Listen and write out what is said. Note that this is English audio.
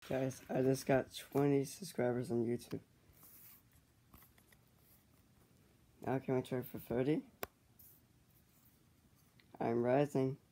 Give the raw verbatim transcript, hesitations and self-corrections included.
Guys, I just got twenty subscribers on YouTube. Now can we try for thirty? I'm rising.